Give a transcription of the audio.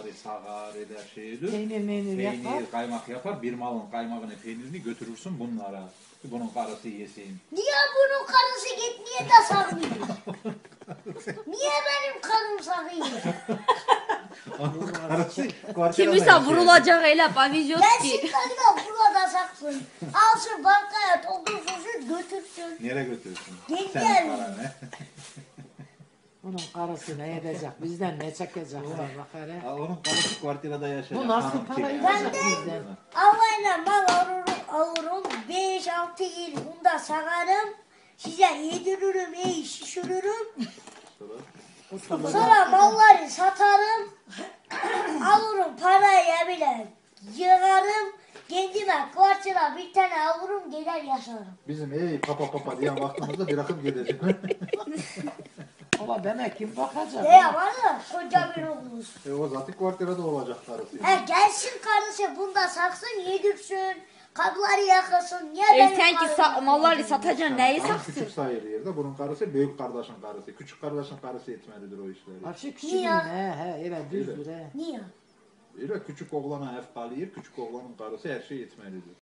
sağar eder şeydir. Peynir yapar. Peynir, kaymak yapar. Bir malın kaymağını, peynirini götürürsün bunlara. Bunun karısı yesin. Niye bunun karısı gitmeye de sarmıyor? Niye benim karım sarıyor? Onun karısı kvartirada Kimse yaşıyor. vurulacak öyle pavizyon Gelsin ki. kanka burada saksın. Alsın bankaya doldursun götürsün. Nereye götürürsün? Gel Senin gel. paran ne? Onun karısı ne edecek? Bizden ne çekecek? Bak hele. Onun karısı kvartirada yaşayacak. Bu nasıl hanım para kim? yiyecek bizden? Allah'ına mal alırım. 5-6 yıl bunda sakarım. Size yediririm, iyi şişiririm. Sonra malları satarım. Alırım parayı bile yığarım. Kendime kvartira bir tane alırım gider yaşarım. Bizim ey papa diyen vaktimizde bir akım gidecek. Ola demek kim bakacak? Var da koca bir oğlumuz. O zaten kvartirada olacak karısı. Gelsin karısı bunda saksın yedirsin. Kapıları yakasın. Niye Sen ki malları satacaksın neyi Karısı saksın? küçük sayılır yerde. Bunun karısı büyük kardeşin karısı. Küçük kardeşin karısı etmelidir o işleri. Karşı küçük Niye? he öyle düzdür he. Niye? Öyle küçük oğlana ev kalıyor. Küçük oğlanın karısı her şey etmelidir.